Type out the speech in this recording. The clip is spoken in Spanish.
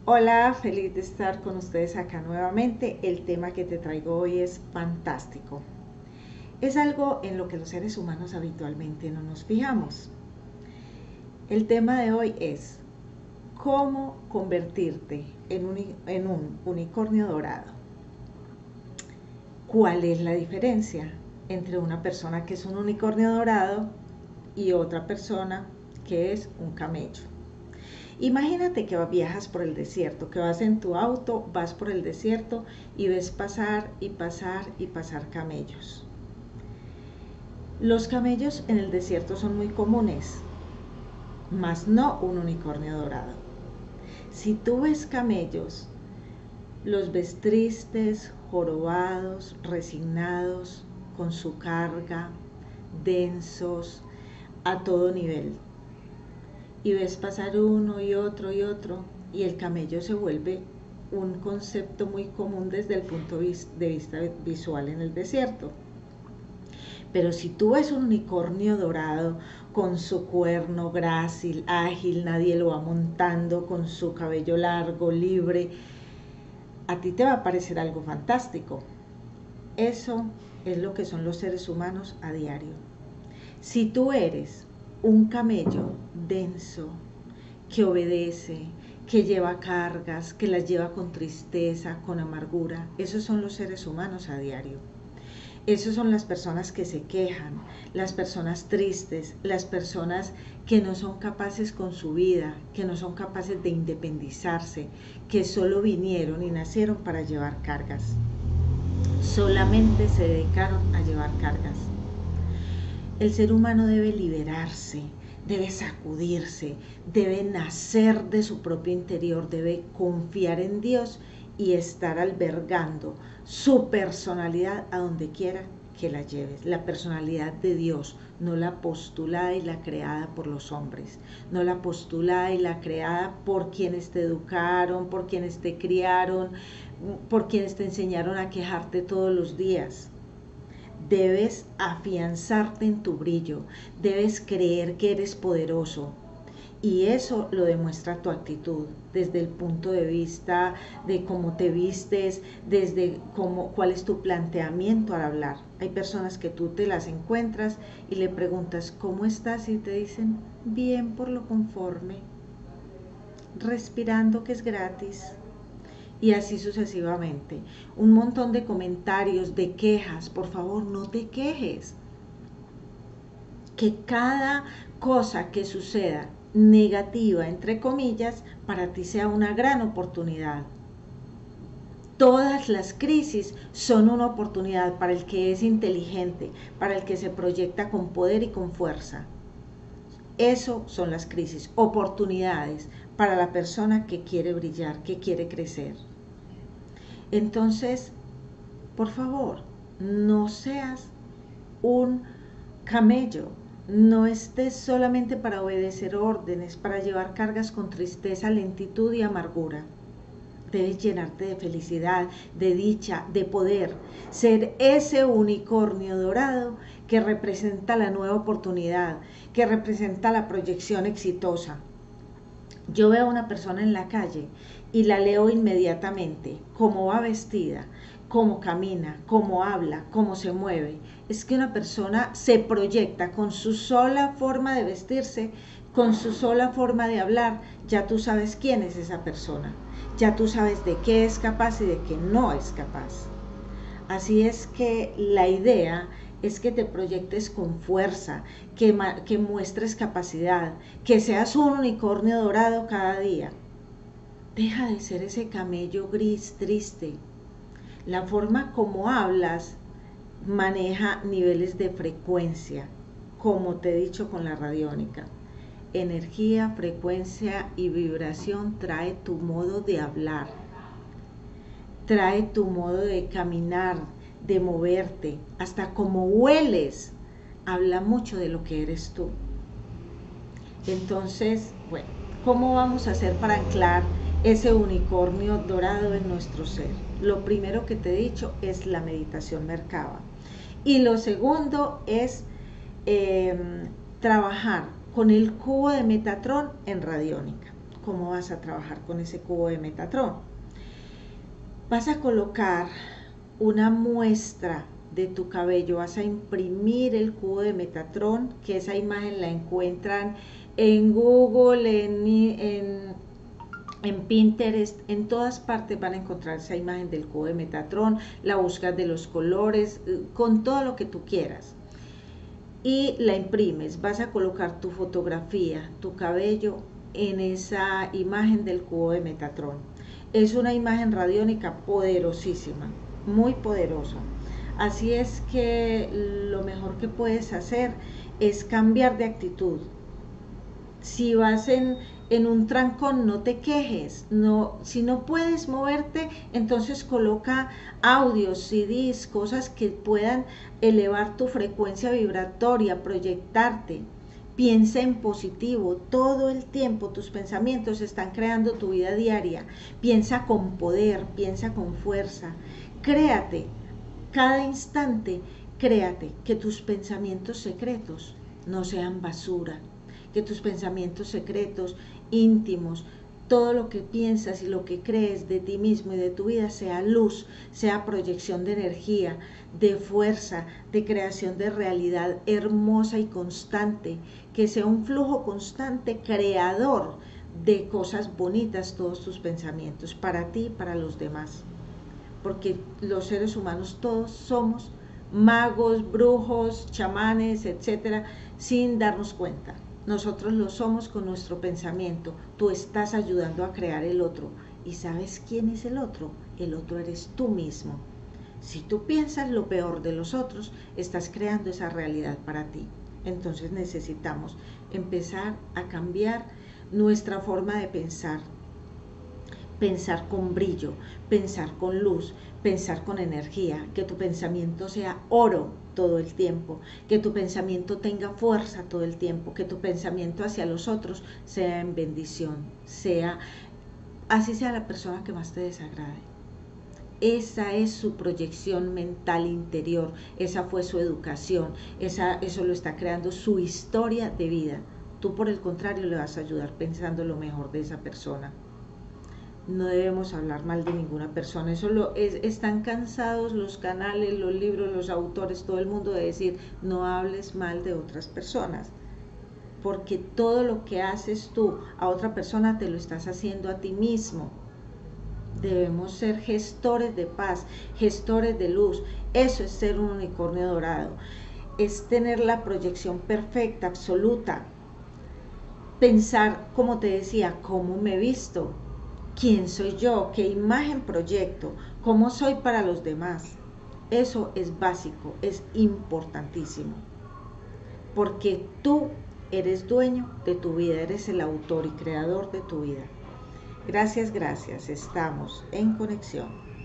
Hola, feliz de estar con ustedes acá nuevamente. El tema que te traigo hoy es fantástico. Es algo en lo que los seres humanos habitualmente no nos fijamos. El tema de hoy es cómo convertirte en un unicornio dorado. ¿Cuál es la diferencia entre una persona que es un unicornio dorado y otra persona que es un camello? Imagínate que viajas por el desierto, que vas en tu auto, vas por el desierto y ves pasar y pasar y pasar camellos. Los camellos en el desierto son muy comunes, mas no un unicornio dorado. Si tú ves camellos, los ves tristes, jorobados, resignados, con su carga, densos, a todo nivel. Y ves pasar uno y otro y otro, y el camello se vuelve un concepto muy común desde el punto de vista visual en el desierto. Pero si tú ves un unicornio dorado con su cuerno grácil, ágil, nadie lo va montando, con su cabello largo, libre, a ti te va a parecer algo fantástico. Eso es lo que son los seres humanos a diario. Si tú eres un camello denso, que obedece, que lleva cargas, que las lleva con tristeza, con amargura, esos son los seres humanos a diario. Esas son las personas que se quejan, las personas tristes, las personas que no son capaces con su vida, que no son capaces de independizarse, que solo vinieron y nacieron para llevar cargas. Solamente se dedicaron a llevar cargas. El ser humano debe liberarse, debe sacudirse, debe nacer de su propio interior, debe confiar en Dios y estar albergando su personalidad a donde quiera que la lleves. La personalidad de Dios, no la postulada y la creada por los hombres, no la postulada y la creada por quienes te educaron, por quienes te criaron, por quienes te enseñaron a quejarte todos los días. Debes afianzarte en tu brillo, debes creer que eres poderoso, y eso lo demuestra tu actitud, desde el punto de vista de cómo te vistes, desde cuál es tu planteamiento al hablar. Hay personas que tú te las encuentras y le preguntas ¿cómo estás? Y te dicen bien, por lo conforme, respirando, que es gratis. Y así sucesivamente. Un montón de comentarios, de quejas. Por favor, no te quejes. Que cada cosa que suceda negativa, entre comillas, para ti sea una gran oportunidad. Todas las crisis son una oportunidad para el que es inteligente, para el que se proyecta con poder y con fuerza. Eso son las crisis, oportunidades para la persona que quiere brillar, que quiere crecer. Entonces, por favor, no seas un camello, no estés solamente para obedecer órdenes, para llevar cargas con tristeza, lentitud y amargura. Debes llenarte de felicidad, de dicha, de poder, ser ese unicornio dorado que representa la nueva oportunidad, que representa la proyección exitosa. Yo veo a una persona en la calle y la leo inmediatamente, cómo va vestida, cómo camina, cómo habla, cómo se mueve. Es que una persona se proyecta con su sola forma de vestirse, con su sola forma de hablar, ya tú sabes quién es esa persona, ya tú sabes de qué es capaz y de qué no es capaz. Así es que la idea es que te proyectes con fuerza, que muestres capacidad, que seas un unicornio dorado cada día. Deja de ser ese camello gris triste. La forma como hablas maneja niveles de frecuencia, como te he dicho con la radiónica. Energía, frecuencia y vibración trae tu modo de hablar, trae tu modo de caminar, de moverte, hasta como hueles, habla mucho de lo que eres tú. Entonces, bueno, ¿cómo vamos a hacer para anclar ese unicornio dorado en nuestro ser? Lo primero que te he dicho es la meditación Merkaba. Y lo segundo es trabajar con el cubo de Metatron en radiónica. ¿cómo vas a trabajar con ese cubo de Metatron? Vas a colocar una muestra de tu cabello, vas a imprimir el cubo de Metatron, que esa imagen la encuentran en Google, en Pinterest, en todas partes van a encontrar esa imagen del cubo de Metatron, la buscas de los colores, con todo lo que tú quieras. Y la imprimes, vas a colocar tu fotografía, tu cabello en esa imagen del cubo de Metatron. Es una imagen radiónica poderosísima, muy poderosa. Así es que lo mejor que puedes hacer es cambiar de actitud. Si vas en un trancón, no te quejes. No, si no puedes moverte, entonces coloca audios, CDs, cosas que puedan elevar tu frecuencia vibratoria, proyectarte. Piensa en positivo, todo el tiempo tus pensamientos están creando tu vida diaria. Piensa con poder, piensa con fuerza. Créate, cada instante, créate que tus pensamientos secretos no sean basura, que tus pensamientos secretos, íntimos, todo lo que piensas y lo que crees de ti mismo y de tu vida sea luz, sea proyección de energía, de fuerza, de creación de realidad hermosa y constante, que sea un flujo constante creador de cosas bonitas todos tus pensamientos, para ti y para los demás. Porque los seres humanos todos somos magos, brujos, chamanes, etcétera, sin darnos cuenta. Nosotros lo somos con nuestro pensamiento. Tú estás ayudando a crear el otro. ¿Y sabes quién es el otro? El otro eres tú mismo. Si tú piensas lo peor de los otros, estás creando esa realidad para ti. Entonces necesitamos empezar a cambiar nuestra forma de pensar. Pensar con brillo, pensar con luz, pensar con energía, que tu pensamiento sea oro todo el tiempo, que tu pensamiento tenga fuerza todo el tiempo, que tu pensamiento hacia los otros sea en bendición, sea así sea la persona que más te desagrade. Esa es su proyección mental interior, esa fue su educación, eso lo está creando su historia de vida. Tú por el contrario le vas a ayudar pensando lo mejor de esa persona. No debemos hablar mal de ninguna persona. Están cansados los canales, los libros, los autores, todo el mundo de decir no hables mal de otras personas, porque todo lo que haces tú a otra persona te lo estás haciendo a ti mismo. Debemos ser gestores de paz, gestores de luz. Eso es ser un unicornio dorado, es tener la proyección perfecta, absoluta, pensar, como te decía, cómo me he visto, quién soy yo, qué imagen proyecto, cómo soy para los demás. Eso es básico, es importantísimo, porque tú eres dueño de tu vida, eres el autor y creador de tu vida. Gracias, gracias, estamos en conexión.